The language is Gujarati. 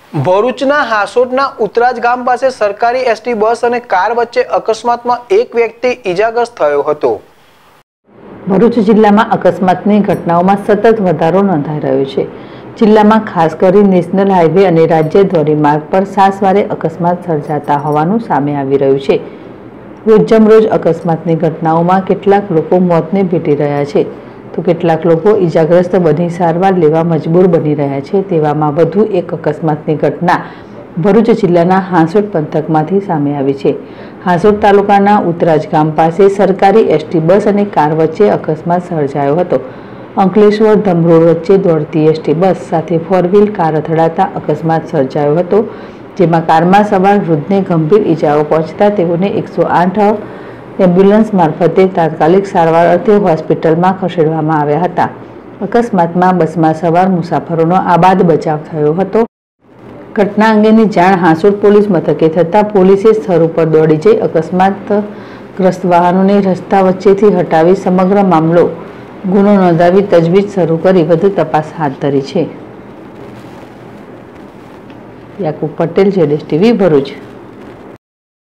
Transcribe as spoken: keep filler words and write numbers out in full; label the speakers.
Speaker 1: ભરૂચના હાસોટના ઉતરાજ ગામ પાસે સરકારી એસટી બસ અને કાર વચ્ચે અકસ્માતમાં એક વ્યક્તિ ઈજાગ્રસ્ત થયો હતો।
Speaker 2: ભરૂચ જિલ્લામાં અકસ્માતની ઘટનાઓમાં સતત વધારો નોંધાઈ રહ્યો છે। જિલ્લામાં ખાસ કરી નેશનલ હાઈવે અને રાજ્ય ધોરીમાર્ગ પર સાસવારે અકસ્માત સર્જાતા હોવાનું સામે આવી રહ્યું છે। રોજમરોજ અકસ્માતની ઘટનાઓમાં કેટલાક લોકો મોતને ભેટી રહ્યા છે, તો કેટલાક લોકો ઈજાગ્રસ્ત બની સારવાર લેવા મજબૂર બની રહ્યા છે। તેવામાં વધુ એક અકસ્માતની ઘટના ભરૂચ જિલ્લાના હાંસોટ પંથકમાંથી સામે આવી છે। હાંસોટ તાલુકાના ઉતરાજ ગામ પાસે સરકારી એસટી બસ અને કાર વચ્ચે અકસ્માત સર્જાયો હતો। અંકલેશ્વર ધમરોડ વચ્ચે દોડતી એસટી બસ સાથે ફોર વ્હીલ કાર અથડાતા અકસ્માત સર્જાયો હતો, જેમાં કારમાં સવાર વૃદ્ધને ગંભીર ઈજાઓ પહોંચતા તેઓને એકસો આઠ એમ્બ્યુલન્સ મારફતે તાત્કાલિક સારવાર અર્થે હોસ્પિટલમાં ખસેડવામાં આવ્યા હતા। અકસ્માતમાં બસમાં સવાર મુસાફરોનો આબાદ બચાવ થયો હતો। ઘટના અંગેની જાણ હાંસોટ પોલીસ મથકે થતાં પોલીસે સ્થળ ઉપર દોડી જઈ અકસ્માતગ્રસ્ત વાહનોને રસ્તા વચ્ચેથી હટાવી સમગ્ર મામલો ગુનો નોંધાવી તજવીજ શરૂ કરી વધુ તપાસ હાથ ધરી છે। યાકુબ પટેલ, જેડેશ ટીવી, ભરૂચ।